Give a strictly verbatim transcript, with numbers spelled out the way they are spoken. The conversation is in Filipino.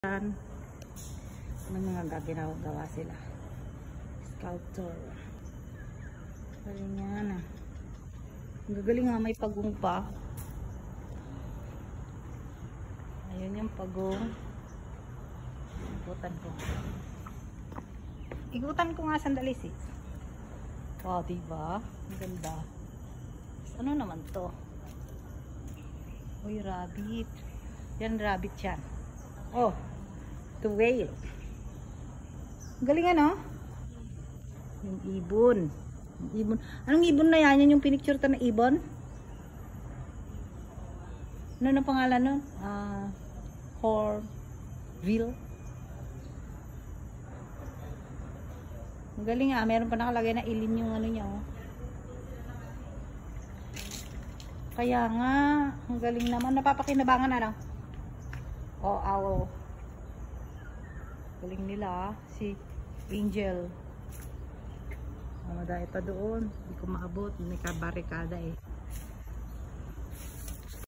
May mga gaginawa sila. Sculptor. Galing yan ah. Ang gagaling nga, may pagong pa. Ayun yung pagong. Ikutan ko. Ikutan ko nga sandali sis. Wow, diba? Ang ganda. Ano naman to? Uy, rabbit. Yan, rabbit yan. Oh, the whale. Galing ano? Yung ibon. Yung ibon. Anong ibon na yan? Yan yung pinicture ta na ibon? Ano na pangalan nun? Ah, uh, Horville. Ang galing nga. Meron pa nakalagay na ilin yung ano niya. Oh. Kaya nga, ang galing naman. Napapakinabangan ano? Oh, awo. Galing nila ah. Si Angel. Mamadaya pa doon. Hindi ko maabot. May kabarikada eh.